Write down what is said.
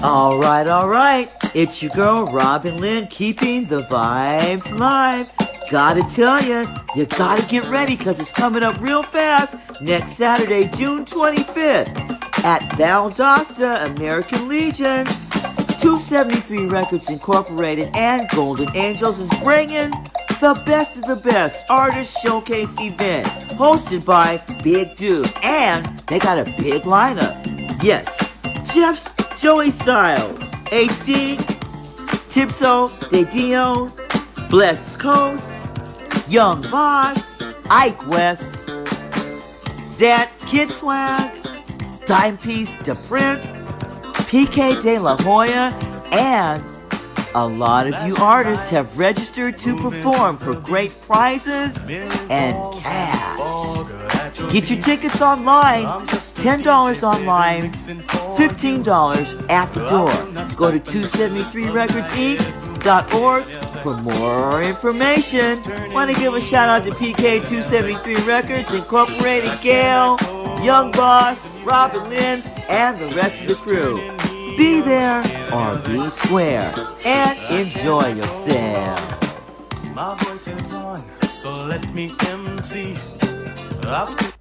Alright. It's your girl, Robin Lynn, keeping the vibes live. Gotta tell you gotta get ready because it's coming up real fast next Saturday, June 25th at Valdosta American Legion. 273 Records Incorporated and Golden Angels is bringing the best of the best artist showcase event hosted by Big Dude, and they got a big lineup. Yes, Jeff's Joey Styles, HD, Tipso, Dio, Blessed Coast, Young Boss, Ike West, Zat Kid Swag, Timepiece to Print, PK De La Hoya, and a lot of you artists have registered to perform for great prizes and cash. Get your tickets online, $10 online, $15 at the door. Go to 273recordsinc.org for more information. Want to give a shout out to PK 273 Records Incorporated, Gail, Young Boss, Robin Lynn, and the rest of the crew. Be there or be square and enjoy yourself. My voice is on, so let me MC.